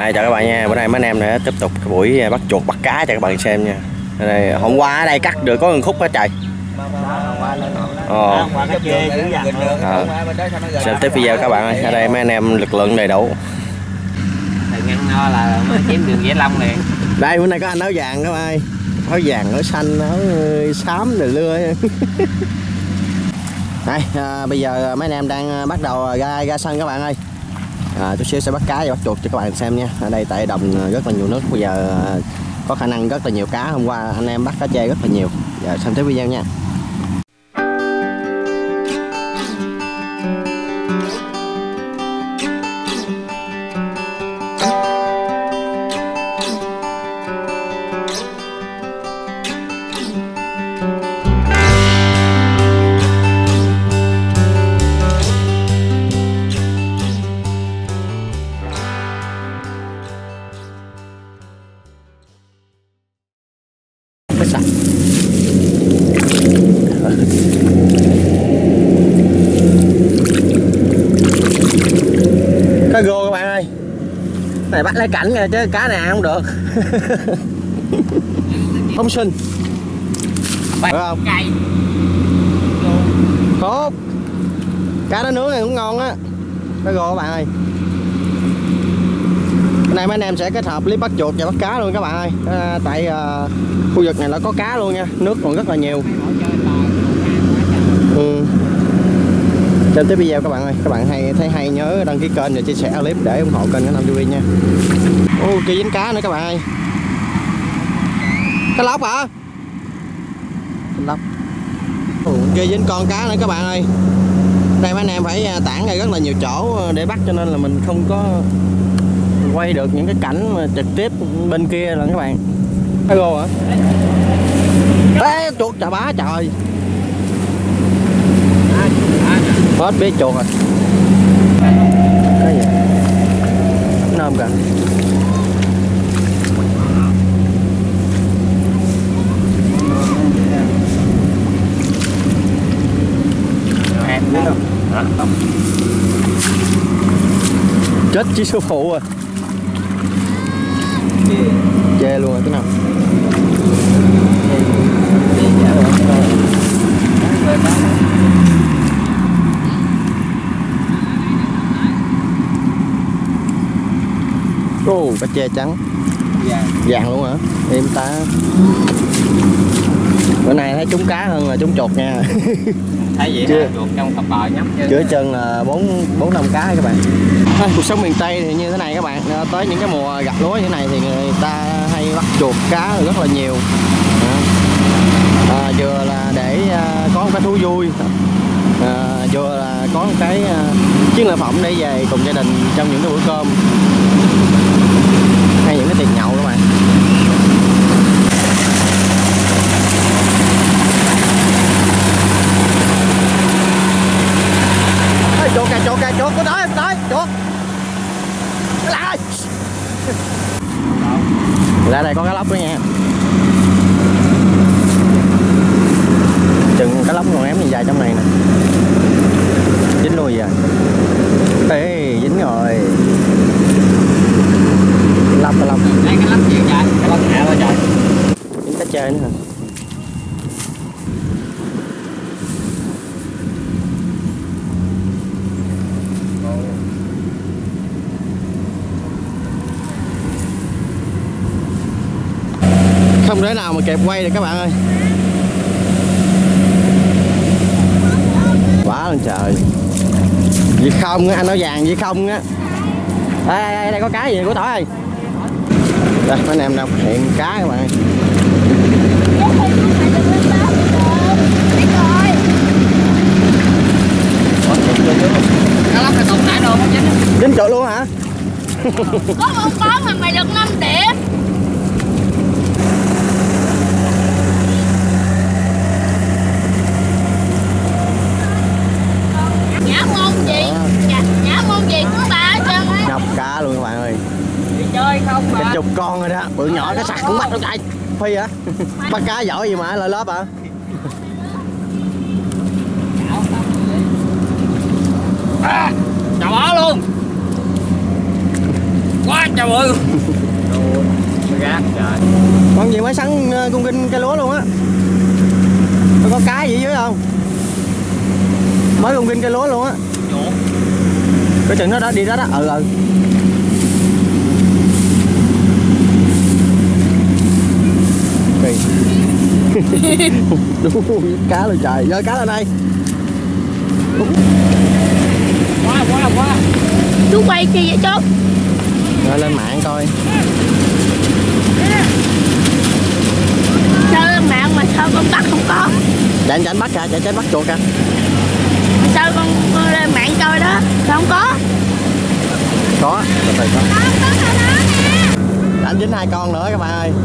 Chào các bạn nha, bữa nay mấy anh em sẽ tiếp tục cái buổi bắt chuột bắt cá cho các bạn xem nha. Đây, hôm qua ở đây cắt được có một khúc hết trời. Xem tiếp video các bạn ơi, ở đây mấy anh em lực lượng đầy đủ. Ngăn no là chém đường Vĩnh Long liền. Đây bữa nay có anh áo vàng các bạn ơi, áo vàng, áo xanh, áo xám rồi lưa. Đây, bây giờ mấy anh em đang bắt đầu ra sân các bạn ơi. Chút xíu sẽ bắt cá và bắt chuột cho các bạn xem nha. Ở đây tại đồng rất là nhiều nước, bây giờ có khả năng rất là nhiều cá. Hôm qua anh em bắt cá trê rất là nhiều. Giờ xem tiếp video nha. Cá rô các bạn ơi, này bắt lấy cảnh rồi chứ cá này không được. Không sinh phải không? Cay. Khốt. Cá nó nướng này cũng ngon á. Cá rô các bạn ơi. Cái này mấy anh em sẽ kết hợp clip bắt chuột và bắt cá luôn các bạn ơi. Tại khu vực này nó có cá luôn nha, nước còn rất là nhiều. Xem tiếp video các bạn ơi, các bạn thấy hay nhớ đăng ký kênh và chia sẻ clip để ủng hộ kênh của Nam TV nha. Kia dính cá nữa các bạn ơi. Cá lóc hả? Cá lóc. Kia dính con cá nữa các bạn ơi. Đây mấy anh em phải tản ra rất là nhiều chỗ để bắt, cho nên là mình không có quay được những cái cảnh mà trực tiếp bên kia là các bạn. Cá rô hả? Ê, chuột chà bá trời. Hết biết chuột rồi. Cái gì? Nôm kìa. Chết chỉ số phụ rồi. Chê luôn rồi cái nào. Cá chê trắng vàng luôn hả? Em ta bữa nay thấy trúng cá hơn là trúng chuột nha. Thấy vậy chưa? Chuột trong cặp bò nhấp chứ. Chữa chân là 4-5 cá các bạn. Cuộc sống miền Tây thì như thế này các bạn. Tới những cái mùa gặt lúa như thế này thì người ta hay bắt chuột cá rất là nhiều. Vừa là để có một cái thú vui, vừa là có một cái chiến lợi phẩm để về cùng gia đình trong những cái bữa cơm hay những cái tiệc nhậu các bạn. Chuột kìa, chuột kìa, chuột có tới chuột. Cái lạ ơi. Ra đây có cá lóc nữa nha. Chừng cá lóc còn ém gì dài trong này nè. Dính luôn vậy. Ê, dính rồi. Cá lóc. Đây cá lóc gì trời? Cá lóc nhẹ quá trời. Dính cá chê nữa hả? Không thể nào mà kẹp quay được các bạn ơi. Quá lên trời. Gì không á, anh nói vàng gì không á. Đây có cá gì của tỏi ơi. Đây mấy anh em đang hiện cá các bạn ơi. Cá lóc phải tụt lại đồ không dính. Dính chuột luôn hả? Có một con mà mày được 5 điểm. Nhả môn gì cũng ba hết trơn á. Ngọc cá luôn các bạn ơi. Đi chơi không mà. Cái chục con rồi đó, bự nhỏ cái sặc cũng bắt đâu chạy. Phi hả? Bắt cá giỏi gì mà lại lớp hả? Chào bó luôn. Quá trời ơi. Gác trời. Con gì mới sắn cung kinh cây lúa luôn á. Có cá gì dưới không? Mới cung kinh cây lúa luôn á. Cái chừng nó đó đi đó đó. Ừ. Đúng cá luôn trời, rơi cá lên đây. Quá. Chú quay chi vậy chú? Rồi lên mạng coi. Sao lên mạng mà sao con bắt không có? Chạy bắt kìa, chạy bắt chuột kìa. Sao con lên mạng coi đó, sao không có? Có, từ từ có. Đánh dính 2 con nữa các bạn ơi.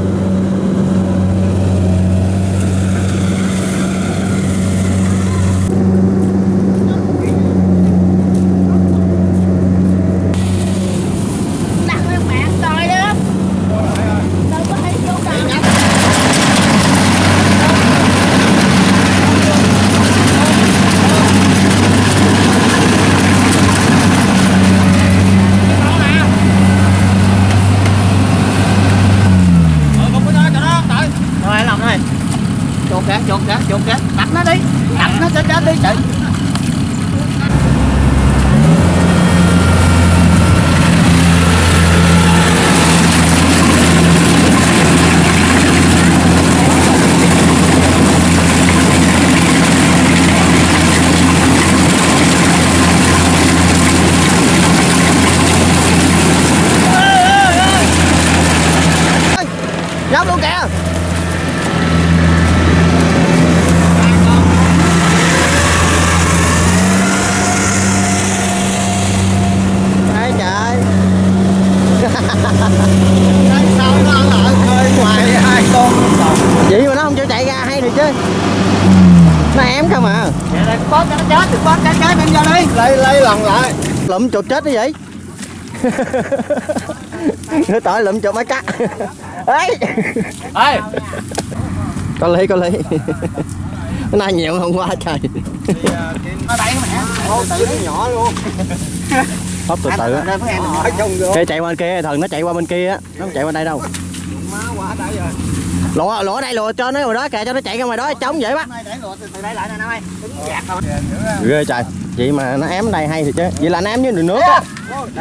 Đặt lên mạng coi đó. Đâu có thấy chú đâu. Rồi lòng này. Chuột kìa. Đặt nó đi. Đặt nó sẽ chết đi chị. Dốc luôn kìa. Đấy trời. Sao nó ở khơi ngoài 2 con. Vậy mà nó không cho chạy ra hay thì chứ. Nó ém không à. Vậy là có cho nó chết, đừng có cái đem vô đi. Lấy lần lại. Lụm chuột chết đó vậy. Nữa tội lụm chuột mới cắt. Ấy. Ê. Có lý. Cái này nhiều hôm qua trời. Nó đẩy mẹ. Ô tự nó nhỏ luôn. Hấp từ từ á. Cái chạy qua bên kia, thần nó chạy qua bên kia á, nó không chạy qua đây đâu. Má quá đây rồi. Lụa ở đây lụa cho nó ngoài đó kìa, cho nó chạy ra ngoài đó trống dễ bắt. Để lụa từ đây lại nè Nam ơi. Đứng dạt thôi. Ghê trời. Vậy mà nó ém đây hay thì chứ. Vậy là nó ém dưới đường nước á.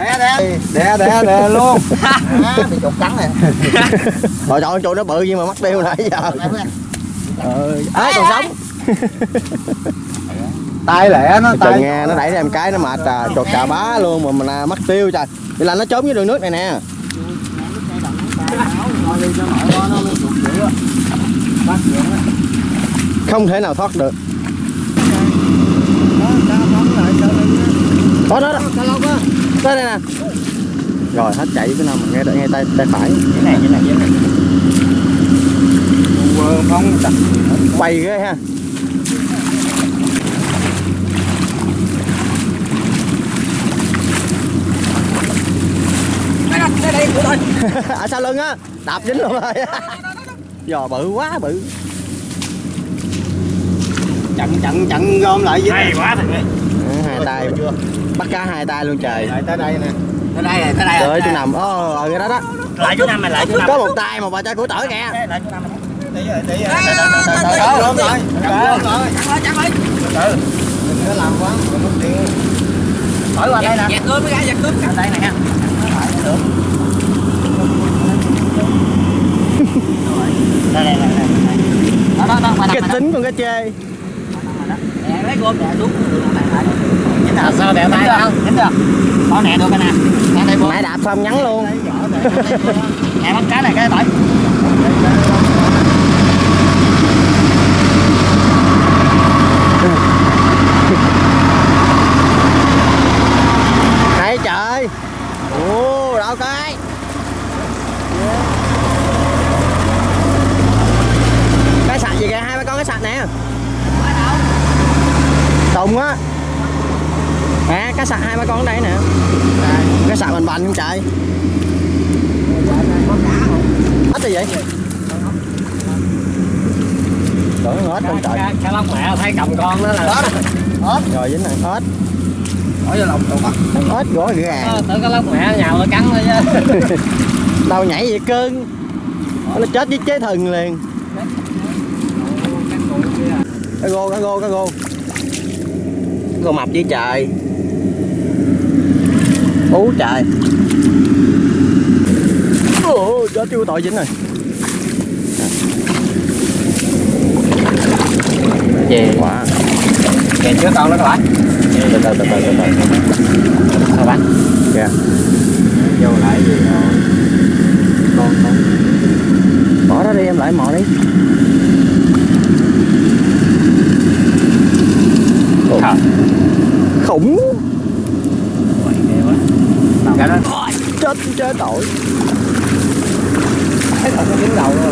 Đè luôn. Bị chuột cắn nè. Trời ơi, chuột nó bự gì mà mất tiêu nãy giờ. Còn sống. Tay lẹ nó Trời nghe nó đẩy ra em cái nó mệt à, chuột cà bá luôn mà mình mất tiêu trời. Vậy là nó trốn dưới đường nước này nè. Không thể nào thoát được. Đó. Đó đây nè. Rồi hết chạy cái nào mà nghe tay phải. Cái này. Không Quay ghê ha. đây của tôi. Ở sau lưng á, đạp dính luôn rồi. Giò bự quá bự. Chặn gom lại với hay quá thật. 2 tay. Bắt cá 2 tay luôn trời. Lại tới đây nè. Tới đây. Trời ơi, chú nằm. Cái đó đó. Lại chú Năm mày lại chú Năm. Có một tay mà bà cho của tỏi kìa. Lại chú Năm mày. Tí rồi. Luôn rồi. Chặn đi. Từ. Đừng có làm quá, đừng mất điện. Hỏi qua đây nè. Giật cướp cái giật cướp. Đây nè. Đây. Đó. Kịch tính con cá chê. Lấy gom đè xuống. Chính là sao đè tay không? Chính được. Có nè được cái nè. Nãy đạp xong nhắn luôn. Nè bắt cá này cái tỏi. Hay trời. Đâu coi. Cái sạch gì kìa, 2 con cái sạch nè. Tùng á. Cá sạch 2 con ở đây nè. Cái sạch bành không trời. Hết rồi vậy. Tưởng hết con trời. Cá lóc mẹ thấy cầm con đó là hết. Rồi dính này hết. Hỏi vô lòng tụt á. Ếch gõ gà. Tự cái lóc mẹ nhào nó cắn thôi chứ. Đâu nhảy vậy cưng. Nó chết với chế thừng liền. Cá gô. Gô mập với trời. Ú trời. Ồ, chết chú tội dính rồi. Về quá. Kìa trước con đó các bạn. Từ từ. Sao bạn? Kìa. Vô lại gì rồi. Con. Bỏ đó đi em lại mò đi. Khủng. Cái đó Chết chế tội. thấy đầu nó dính đầu luôn.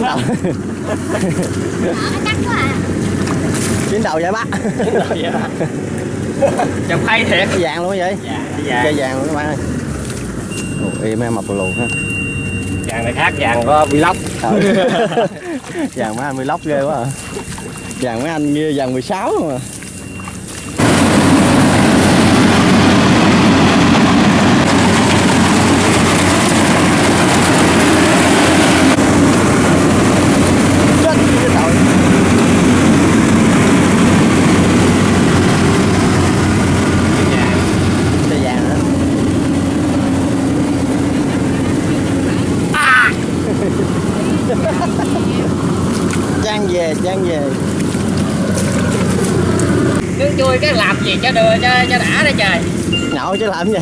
Chắc quá à. Chiến đầu vậy bác. Chọc hay thiệt. Cái vàng luôn vậy. Cây vàng luôn các bạn ơi. Im em mập lù ha. Vàng này khác vàng có vlog. Vàng mấy anh vlog ghê quá à. Vàng mấy anh như vàng 16 luôn à. Trang về Nước chui cái làm gì cho đưa cho đã đây trời. nhậu chứ làm gì.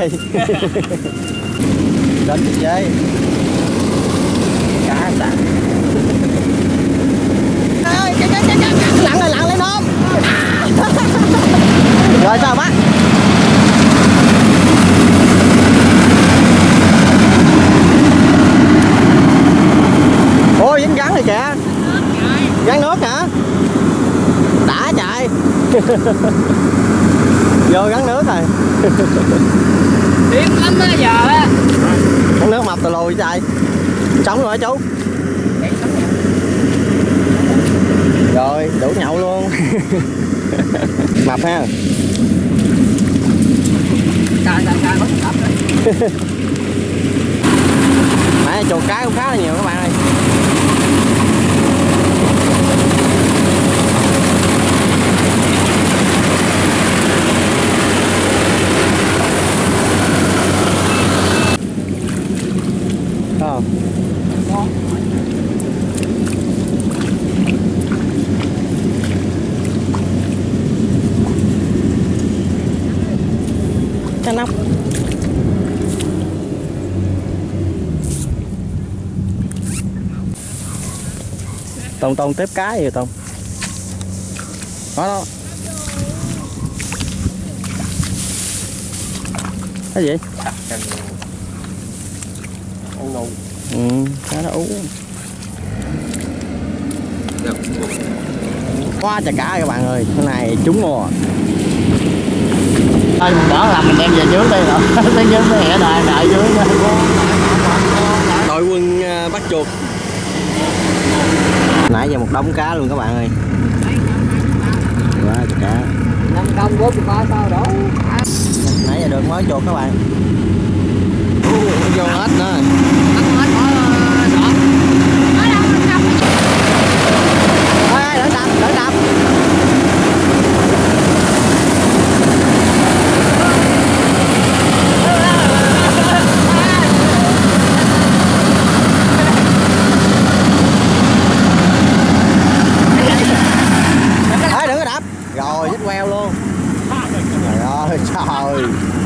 Đến chơi cá sạn. Lặn lên ôm. Rồi sao bác? Ôi dính gắn rồi kìa. Gắn nước hả? Đã chạy. Vô gắn nước rồi. Điên lắm á giờ á. Gắn nước mập từ lùi chạy. Sống rồi hả chú? Rồi đủ nhậu luôn. Mập ha. Nãy chuột cái cũng khá là nhiều các bạn ơi. Cá nóc. Tông tiếp cái rồi Tông. Đó. Cái gì? Cá nó ú. Quá trời cá các bạn ơi, cái này trúng mùa. Thôi mình đỡ làm mình đem về dưới đây rồi. Tới dưới mới hẻ đợi dưới. Đội quân bắt chuột. Nãy giờ một đống cá luôn các bạn ơi. Quá trời cá. 5 công 43 sao đó. Nãy giờ được mới chuột các bạn. Vô hết nữa. Đỡ đập. Đừng có đập. Rồi dứt queo luôn. Trời ơi trời.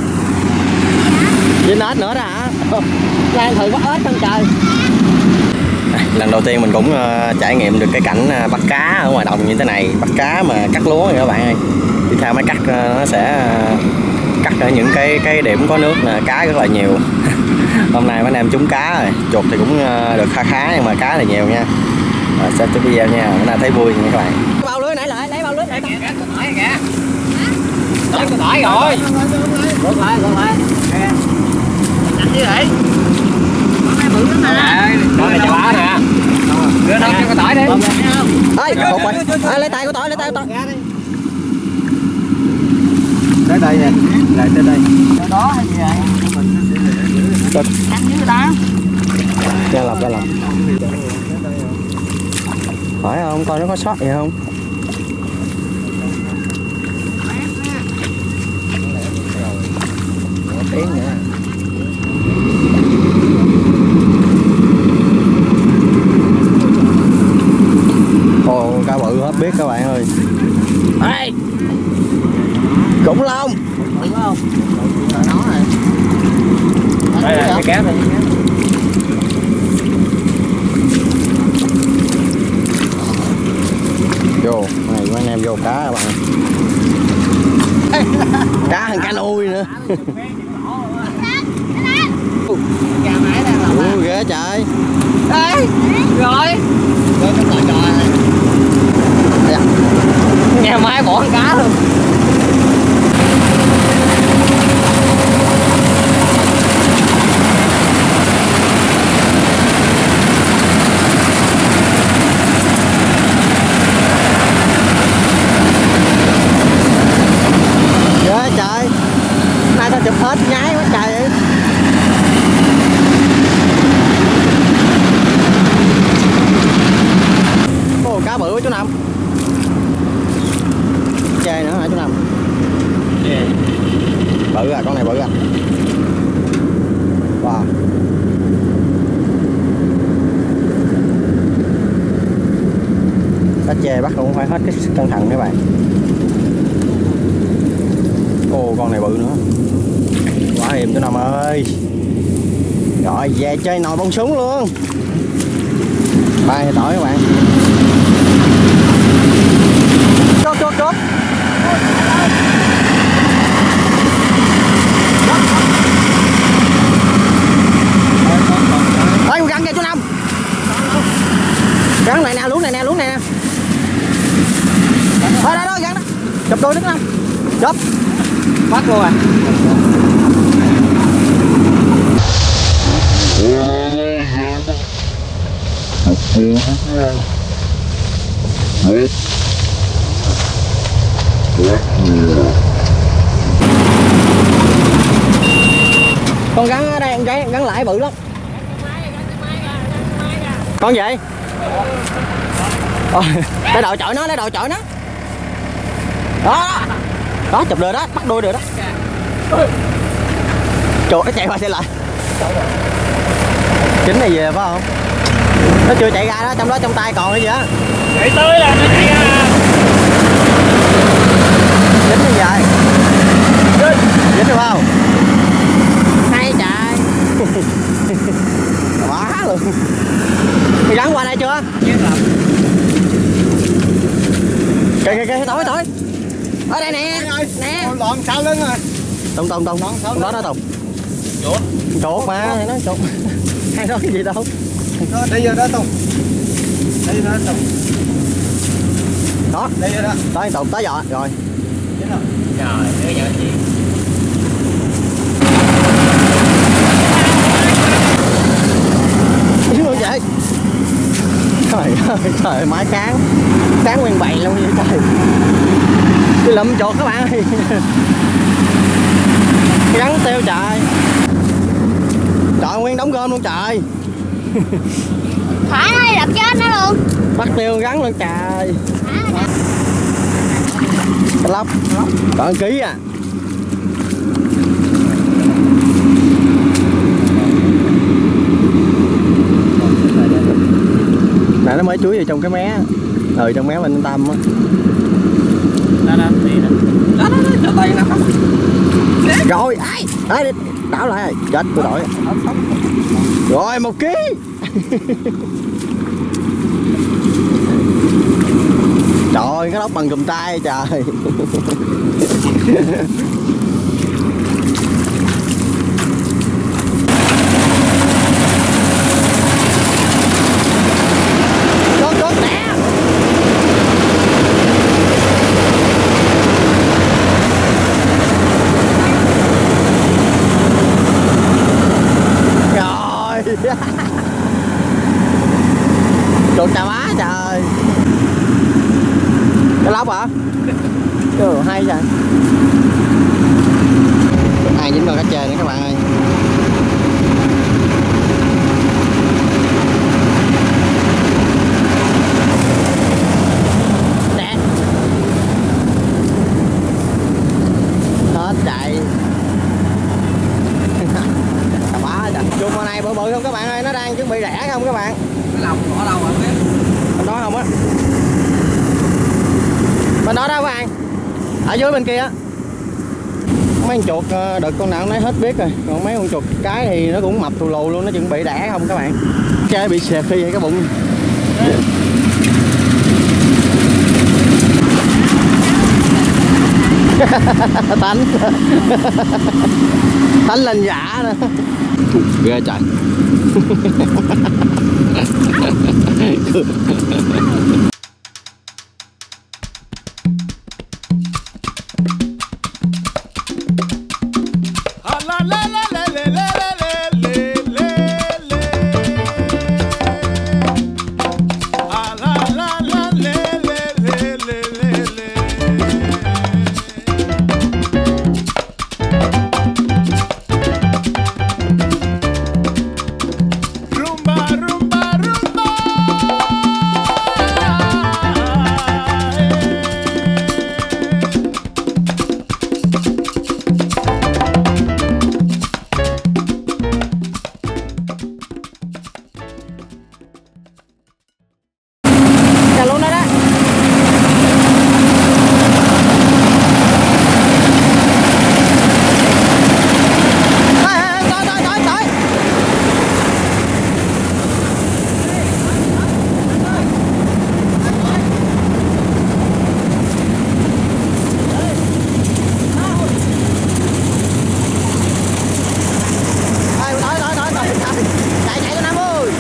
Dính ếch nữa đó hả? Lan thử bắt ếch không trời. Lần đầu tiên mình cũng trải nghiệm được cái cảnh bắt cá ở ngoài đồng như thế này. Bắt cá mà cắt lúa nha các bạn ơi. Đi theo máy cắt nó sẽ cắt ở những cái điểm có nước là cá rất là nhiều. Hôm nay mấy anh em trúng cá rồi. Chuột thì cũng được khá nhưng mà cá thì nhiều nha. Sẽ tiếp video nha, bữa nay thấy vui nha các bạn. Bao lưới nãy lại, lấy bao lưới lại kìa. Tới con tỏi rồi. Con lại. Đánh chứ vậy. Con này bự lắm nè. Đó là chào bá nè. Đưa nó cho con tỏi đi. Ê, cột rồi. Lấy tay của tỏi. Tới đây nè, lại tới đây. Đó hay gì vậy? Canh dưới ta. Ra lọc. Hỏi không coi nó có sót gì không. Tiếng nữa. Ồ, cá bự hết biết các bạn ơi. Ê, khủng long. Đúng không? Nó này. Đây là cái kéo này. Vô, này mấy anh em vô cá các bạn. Cá hàng cá nuôi nữa. Ủa ghê trời. Ê, rồi. Rồi trong nồi trò này. Nghe mai bỏ con cá luôn. Ghê trời. Nay tao chụp hết nhái quá trời vậy. Ồ, cá bự quá chú Năm. Chê nữa hả chú Năm? Bự à, con này bự à. Wow. Cá chê bắt cũng phải hết cái sức cẩn thận các bạn. Ồ, con này bự nữa. Quá hiểm chú Năm ơi. Rồi về chơi nồi bông súng luôn. Ba tỏi các bạn. Chốt. Ôi, gắn kìa chú Năm. Gắn này nè, luống này nè. Thôi đó, gắn đó. Chụp đôi đứng Năm. Chụp. Bắt luôn à. Con gắn ở đây gắn lại bự lắm. Con gì? Để đội chọi nó. Đó chụp được đó, bắt đuôi được đó. Trời, nó chạy qua xe lại. Chính này về phải không? Nó chưa chạy ra đó, trong tay còn cái gì á. Chạy tới là nó chạy ra. Dính như vậy. Dính được không? Hay trời. Quá luôn. Thì gắn qua đây chưa? Kìa tối. Ở đây nè. Lọn sau lưng rồi. Tùng đó Tùng. Chuột mà, thì nói chuột. Hay nói cái gì đâu. Đi vô đó Tùng. Đó, đi vô đó. tới Tùng tới rồi. Rồi, để giờ gì? Chứ luôn vậy. Trời máy sáng nguyên bày luôn vậy trời. Cái lụm chuột các bạn ơi. Gắn tiêu trời. Trời nguyên đóng gom luôn trời. Phải đây đập chết nó luôn. Bắt tiêu gắn luôn trời. Cái lóc. Còn ký à. Nãy nó mới chuối vào trong cái mé. Trong mé bên Tâm á. Đó, cho tay nè. Rồi, ai đảo lại, chết tôi đổi. Rồi 1 ký. Trời ơi, cái lóc bằng cùm tay trời. Con nè. Chuột chà bá trời. Cái lóc hả? Trời hay vậy. dính con cá chê nữa các bạn ơi. Hết chạy. Quá trời. Chuột con này bự bự không các bạn ơi, nó đang chuẩn bị đẻ không các bạn? Cái lồng bỏ đâu rồi biết. Bên đó không á? Bên đó đó các bạn. Ở dưới bên kia á. Mấy con chuột đợt con nào nấy hết biết rồi, còn mấy con chuột cái thì nó cũng mập thù lù luôn, nó chuẩn bị đẻ không các bạn. Cái bị xẹp khi vậy cái bụng. Tánh tánh lên giả nữa. Ghê trời. Luôn đó đó. Chạy cho Nam ơi.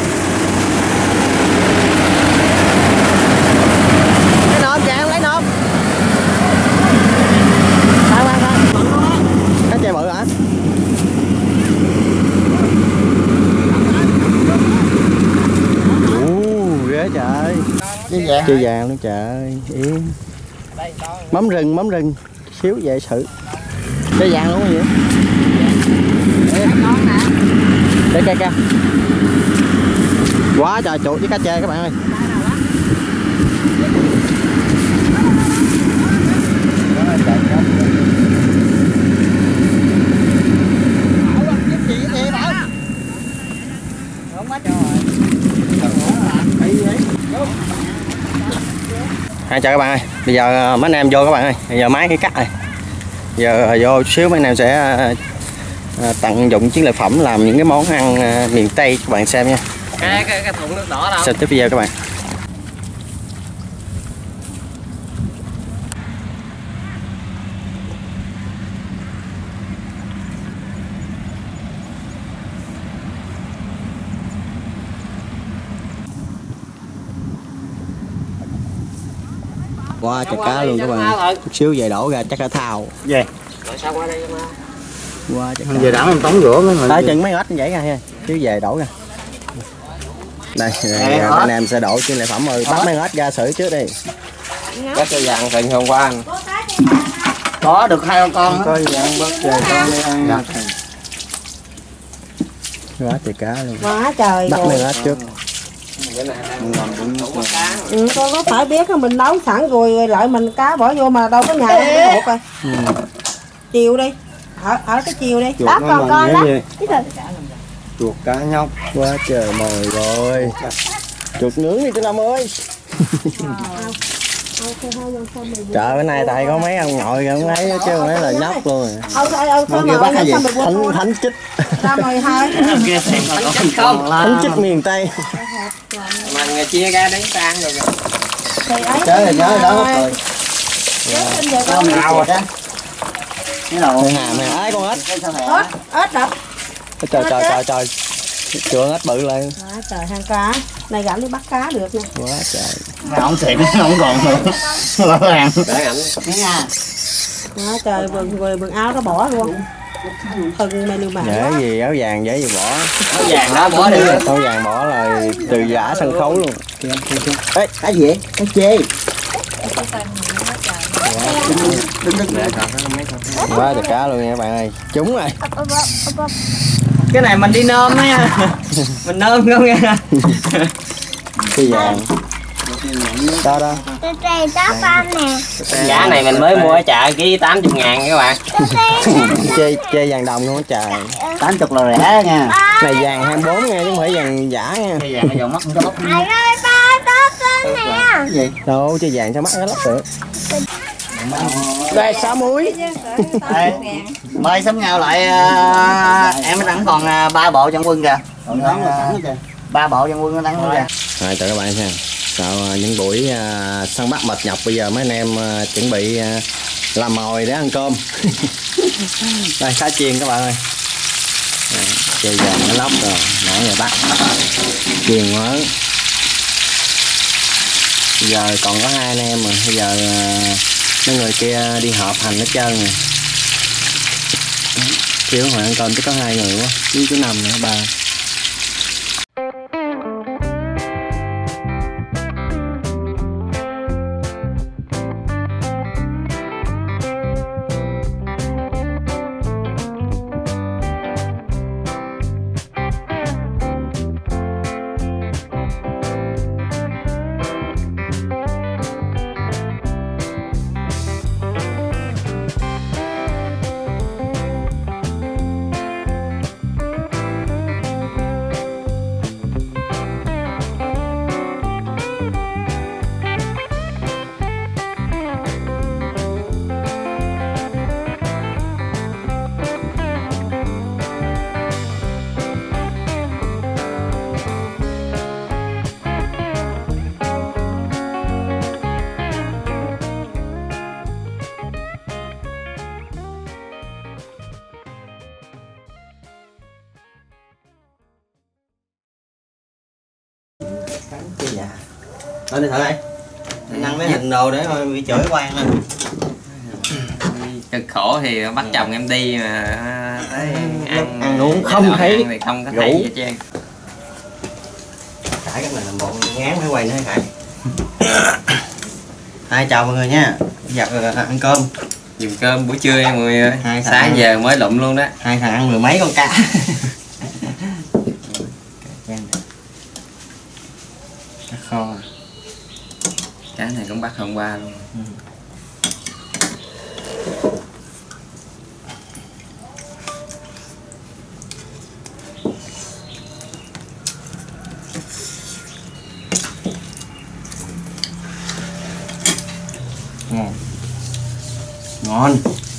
Lấy nộp kìa, lấy nộp. Khoan. Cá chê bự hả? Ghê trời. Chê vàng luôn trời. Yên. Mắm rừng. Xíu về sự. Chê vàng luôn cái gì? Đây kìa. Quá trời chuột với cá chê các bạn ơi. Chào các bạn ơi, bây giờ mấy anh em vô các bạn ơi, bây giờ máy cái cắt rồi, giờ vô xíu mấy anh em sẽ tận dụng chiến lợi phẩm làm những cái món ăn miền Tây các bạn xem nha. Cái thùng nước đỏ đâu? Xem tiếp video các bạn. Quá trời cá luôn các bạn. Chút xíu về đổ ra chắc là thao. Về. Rồi sao qua đây mà. Quá trời. Về đảo em tống rửa mấy người. Chừng mấy ếch như vậy ra ha. Xíu về đổ ra. Đây, anh em sẽ đổ chiến lợi phẩm ơi, bắt mấy ếch ra xử trước đi. Có cho vàng tình hôm qua anh. Có được 2 con. Có vàng bắt về con đi ăn. Quá trời cá luôn. Quá trời. Bắt mấy ếch trước. Con có phải biết mình nấu sẵn rồi lại mình cá bỏ vô mà đâu có nhà cái hột rồi. Chiều đi. Ở cái chiều đi. Đó còn con đó. Chuột cá nhóc. Quá trời mồi rồi. Chuột nướng đi Tư Lâm ơi. Trời bữa nay tại có mấy ông ngồi không thấy chứ không phải là nhóc luôn. Thánh chích. Thánh chích miền Tây. Mà người chia ra đánh tan rồi. Nhớ đó rồi. Đâu rồi đó. Cái đầu hàm này ai con ếch. Ếch đập. Trời. Chuột ếch bự lên. Quá trời hang cá. Này gặm đi bắt cá được nha. Quá trời. không xịn nó không còn nữa. Rõ ràng. Để ảnh. Quá trời quần áo nó bỏ luôn. Thừng menu mà. Dễ gì áo vàng dễ gì bỏ. Áo vàng đó bỏ đi. Áo vàng bỏ là từ giả sân khấu luôn. Ê, cái gì vậy? Cái chê. Quá trời cá luôn nha các bạn ơi. Trúng rồi. Cái này mình đi nôm á nha. Mình nôm không nha. Cái vàng. Đó đó. Giá này mình mới mua ở chợ ký 80.000 các bạn. Chơi vàng đồng luôn á trời. 80 là rẻ nha. Này vàng 24 nha chứ không phải vàng giả nha. Cái vàng nó dầu mắt không có lóc. Cái gì? Đâu chơi vàng sao mắc cái lóc được. Đây 6 muối. Mời sắm nhau lại em đang còn 3 bộ trong quân kìa. Còn 3 bộ trong quân nó đang kìa. Rồi chào các bạn xem. Sau những buổi săn bắt mệt nhọc bây giờ mấy anh em chuẩn bị làm mồi để ăn cơm. Đây cá chiên các bạn ơi. Chơi vàng nó lóc rồi, nãy giờ bắt. Chiên mớ. Bây giờ còn có 2 anh em mà bây giờ mấy người kia đi họp hành hết trơn rồi. Chiều hồi ăn cơm chỉ có 2 người quá, chứ chú Năm nữa 3. Cái dạ. Thôi đi thử đây. Anh ăn mấy hình đồ để thôi bị chửi quan nè. Cực khổ thì bắt chồng em đi mà thấy ăn uống không thấy thì không có thấy gì hết trơn. Khải cái này làm bộ ngán phải quay nữa Khải. Hai chào mọi người nha. Giờ ăn cơm. Dùng cơm buổi trưa nha mọi người ơi. Sáng ăn. giờ mới lụm luôn đó. Hai thằng ăn 10 mấy con cá. Cá kho. Cá này cũng bắt hôm qua luôn. Ngon. Ngon.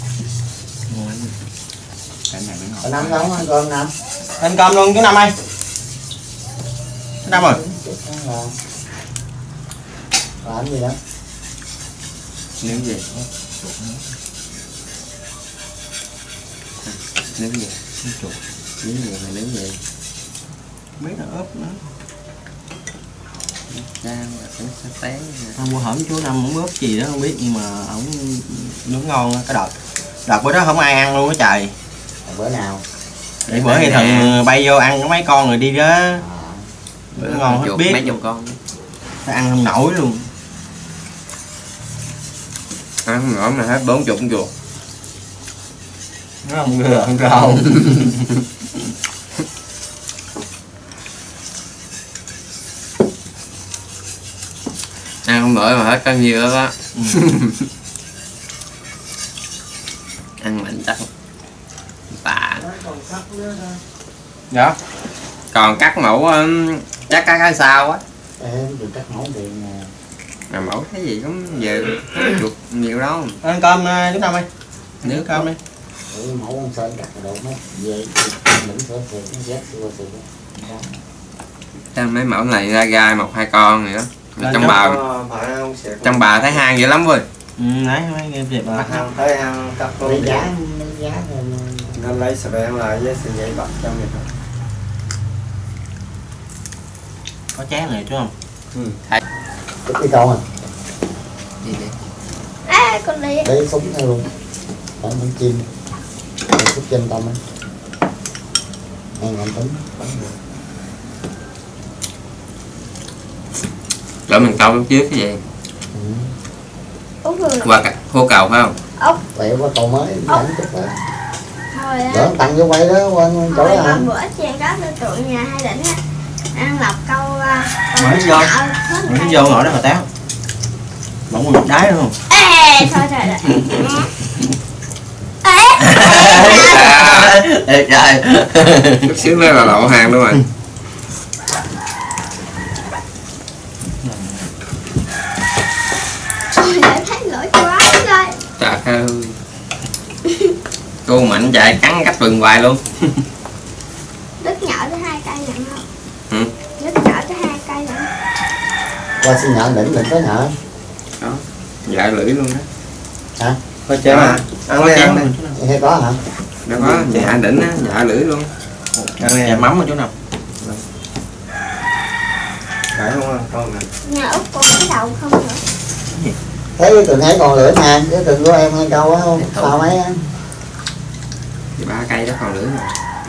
Cái này mới ngon. Năm nấu ăn cơm Năm. Ăn cơm luôn chú Năm ơi. Chú Năm ơi. Làm gì đó? Nướng gì? Nướng gì? Nướng chuột. Nướng gì mà nướng gì? Biết là ướp nữa. Rau và cũng sa tế. Hôm bữa hổm chú Năm không ướp gì đó không biết nhưng mà ổng nướng ngon cái đợt bữa đó không ai ăn luôn á trời. Bữa nào? Để bữa thì thằng bay vô ăn có mấy con rồi đi đó. Bữa ngon hết biết. Mấy chục con. Phải ăn không nổi luôn. Ăn không nổi mà hết 40 con chuột. Nó không ngừa ăn rau. Ăn không nổi mà hết có nhiêu đó đó. Ăn mạnh chắc tạ. Dạ. Còn cắt mẫu chắc cái sao á. Em được cắt mẫu tiền nè. Mà mẫu cái gì cũng nhiều chuột nhiều đâu. Ăn cơm chú Năm ơi. Nước Cơm đi. Mẫu con sơn cắt đồ mất về mình sửa thiệt nó chết xưa thiệt. Thêm mấy mẫu này ra gai 1-2 con nữa. Trong bà thấy hang dữ lắm vui. Nãy mấy game đẹp mà. Thấy ăn cắt Lấy luôn giá rồi nên lấy sợi bèn lại với sợi dây bật trong này thôi. Có chén này chú không? đi con à? Đi đi. Con đi. Lấy súng theo luôn. Bắn bắn chim. Súng trên tâm á. Ăn ngon tính. Lỡ mình tao lúc trước cái gì? Út rồi. Qua hô cầu phải không? Ốc. Vậy qua cầu mới dẫn chút đó. Thôi á. Đỡ tặng vô quay đó quên chỗ Thôi đó. bữa chị có lên tụi nhà Hai Đỉnh á. Ăn lọc câu Hỏi vô. Hỏi vô ngồi đó mà táo. Bỗng một đáy luôn. Ê, thôi trời ơi. Ê trời. Chút xíu nữa là lậu hàng luôn rồi. Ôi để thấy lỗi quá rồi. Trời ơi. Cô Mạnh chạy cắn cách vừng hoài luôn. Đứt nhỏ tới 2 cây nhận không? Ừ. Đứt nhỏ tới 2 cây nhận. Qua xin nhợ đỉnh đừng có nhợ. Đó. Dạ lưỡi luôn đó. Hả? Có chén Đó. à? Ăn đi ăn đi. Hay có hả? Đâu có, dạ đỉnh á, dạ lưỡi luôn. Ăn đi. Mắm ở chỗ nào? Phải không ăn con nè. Nhà Út còn cái đầu không nữa. Thấy cái từng thấy còn lửa nè, cái từng của em ăn câu á không? Sao mấy á? Thì 3 cây đó còn lưỡi rồi.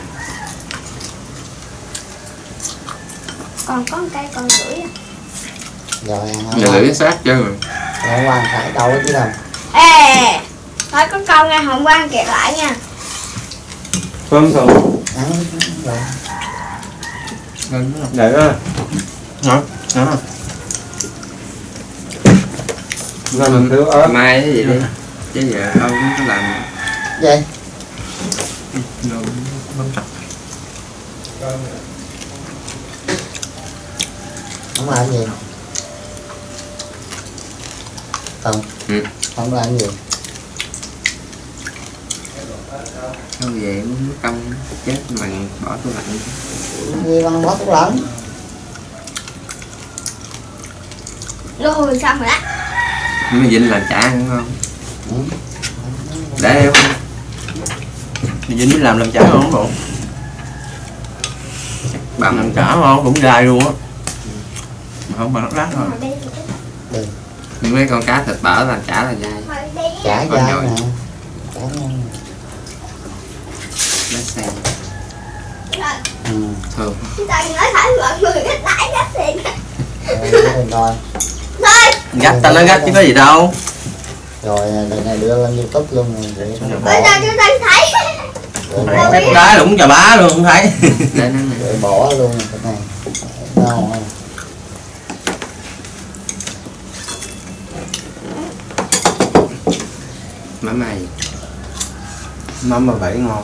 Còn có một cây còn rưỡi à. Rồi Nhà lưỡi sát chứ mà. hôm qua thải câu đó chứ đâu. Ê, thôi có câu nghe hôm qua kẹt lại nha. Cơm thường. Ăn rồi. Để đó. Hả? Hả? Rồi mình thiếu ớt. Mai cái gì đi. Chứ giờ không có làm. Vậy? Rồi, bấm chặt. Không làm gì? Không. Ừ. Không làm gì? Không về muốn công chết mà bỏ tủ lạnh. Đi văn hóa tủ lạnh. Rồi xong rồi đó. Nhưng mà Vinh làm chả ăn không? Ừ. Để em. Thì Vinh mới làm chả không bộ. Băm Làm chả không cũng gai luôn á. Mà không bằng lát thôi. những mấy con cá thịt bở làm chả là dai. Chả Con dai nhồi. nè. Chả ngon. Lá sen. Ừ. Thơm. Chị Toàn nói phải mọi người cái lãi gắt tiền. Rồi. Thôi. Gắt ta nó gắt chứ có gì đâu. Rồi lần này đưa lên YouTube luôn rồi. Bây giờ chú Toàn thấy. Cái đá cũng chà bá luôn không thấy. Để nó này. Rồi bỏ luôn cái này. Ngon không? Má mày. Mắm mà bảy ngon.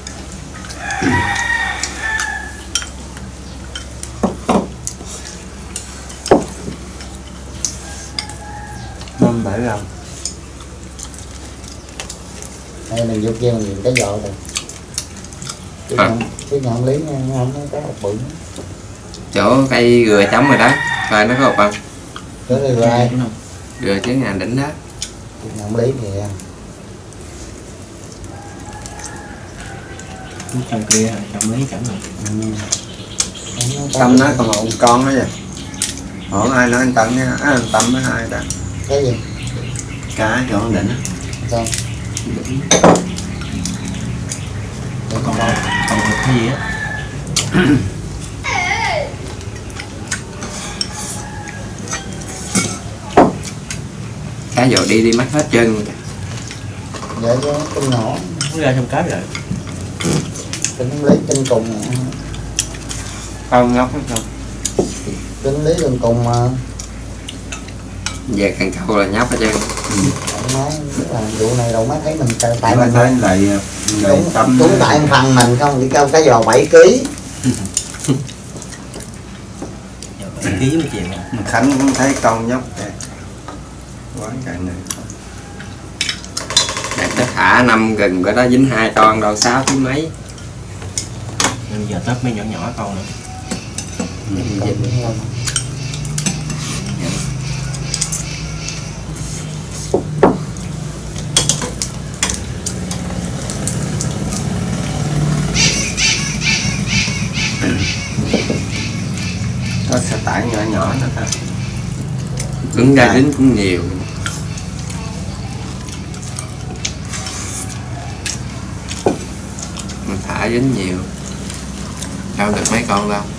Mắm bảy lòng. Đây mình vô kia mình nhìn cái giò rồi. Cái nhận lý không cái hộp bự. Chỗ cây gừa chấm rồi đó. Coi nó có hộp không? Cái này rồi ai? Gừa chứ ngàn đỉnh đó. Nhận lý thì Trong kia trong lấy chẳng rồi. Tâm nói còn một con đó vậy. Hỏi ai nói anh Tâm nha, anh Tâm với hai đó. cái gì? Cá chỗ đỉnh. Sao? Còn được cái gì á? Cá dầu đi mất hết chân. Vậy chứ con nhỏ. Nó ra trong cá rồi. Tính lý trên cùng. Không ngốc hay không? Tính lý trên cùng mà. Về cần câu là nhóc hết trơn. Ông nói là vụ này đâu mới thấy mình tại Mình mình thấy lại Tâm. chúng tại phần mình không đi câu cái giò 7 kg. 7 kg mới chịu. Khánh cũng thấy con nhóc kìa. Quán cạnh này. Đặt tới thả 5 gần cái đó dính 2 con đâu 6 kg mấy. Bây giờ tớp mấy nhỏ nhỏ con nữa. Có xe tải nhỏ nhỏ đó ta. Cứng ra dính cũng nhiều. Mình thả dính nhiều. Đâu được mấy con đâu.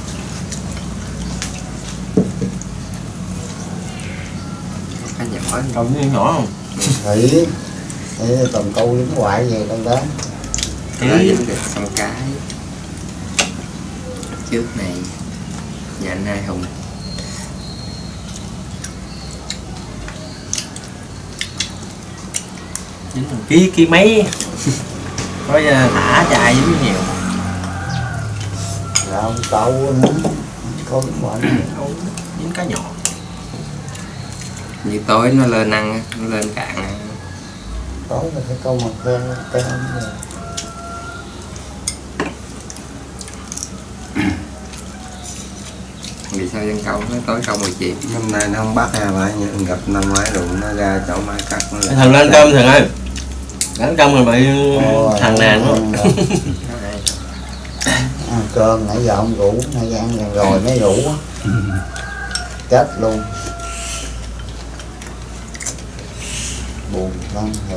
Cá nhỏ Còn nhỏ nhỏ không? Thủy tầm câu dính hoài về con đó. Cái dính được xong cái trước này nhà anh Hai Hùng. ký mấy có thả chạy dính nhiều. Rồi câu nữa có dính hoài Dính cá nhỏ. Như tối nó lên ăn, nó lên cạn. tối là phải câu mặt lên cái Vì sao dân câu nó tối câu 10 triệu. Năm nay nó không bắt ha phải gặp năm ngoái đụng nó ra chỗ mai cắt nó lại. Thằng lên cơm thằng ơi. Đánh công rồi bị thằng nàn luôn. ăn cơm nãy giờ không rủ, nãy giờ ăn rồi mới rủ chết luôn. Buồn lắm rồi.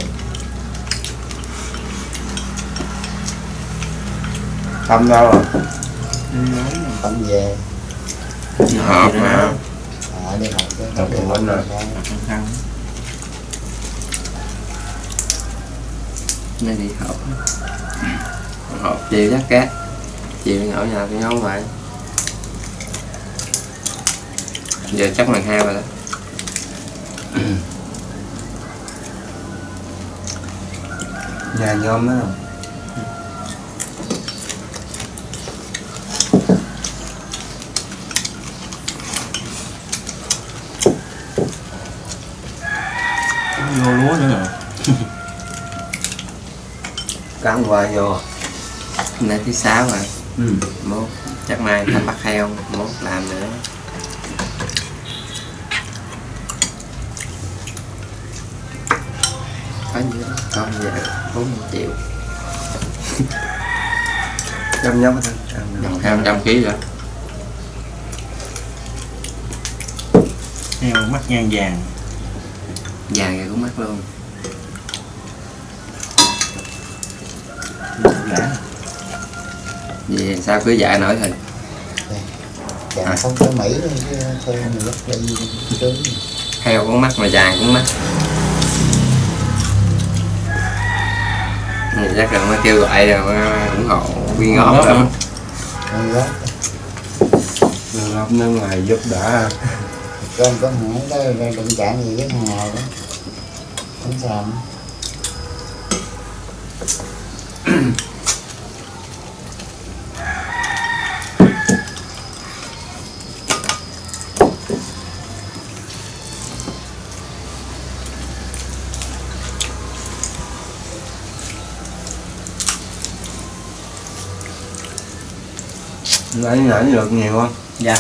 Tâm đâu rồi? Tâm về Họp mà. đi học cái Học thì quên rồi. Nay đi họp. Họp chiều chắc cá. Chiều nhỏ nhà tôi nấu vậy. Giờ chắc lần 2 rồi đó. Nhà nhóm đó không? Vô lúa nữa rồi. Cắn qua vô. Nay thứ 6 rồi. Ừ. Mốt chắc mai thăm bắt heo, mốt làm nữa. Có nhiêu đó, con giờ 40 triệu. Chăm nhóc thôi. Gần 200 kg rồi. Heo mắt nhan vàng. Vàng rồi cũng mắc luôn. Đã. Vì sao cứ dạy nổi thịt. chàng không có Mỹ chứ thôi mình rất đi chứ. Heo cũng mắc mà vàng cũng mắc. Thì chắc là mới kêu gọi rồi ủng hộ quyên góp lắm. Góp nước ngoài giúp đỡ. Cơm có hãng đó đụng chạm gì với thằng nào đó không sao. Nãy được nhiều không? Dạ.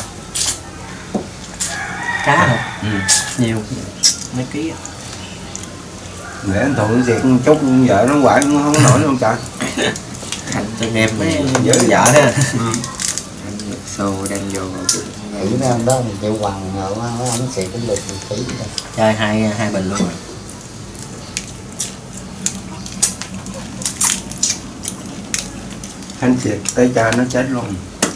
Cá hả? Ừ. Nhiều. Mấy ký á. Để anh Thuận diệt một chút vợ nó quậy cũng không nổi luôn trời. Thành cho em Mấy vợ vợ đó. xô đem vô. Nghĩ ra đó mình chịu quằn rồi nó xịt cũng được một tí rồi. Chơi hai bình luôn rồi. Anh xịt tới cha nó chết luôn.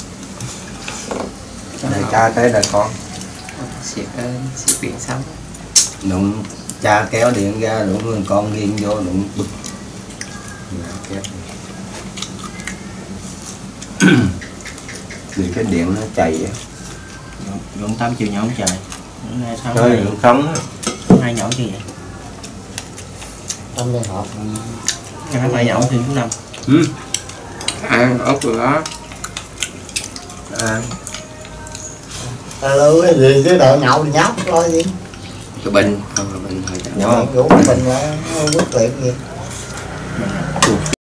Để cha tới là con. Xịt điện sống. Đụng cha kéo điện ra đụng người con nghiêng vô đụng bực. Thì cái điện nó chày á. Lượng 8 triệu nhỏ không trời. Thôi lượng sống á. Hai nhỏ gì vậy? Trong đây hộp Hai nhỏ thì cũng 5. Ừ. Ăn ốc rồi đó. alo cái gì chứ đợi nhậu thì nhóc thôi gì. Cái bình, không là bình thôi. Nhỏ rủ bình là quyết liệt gì.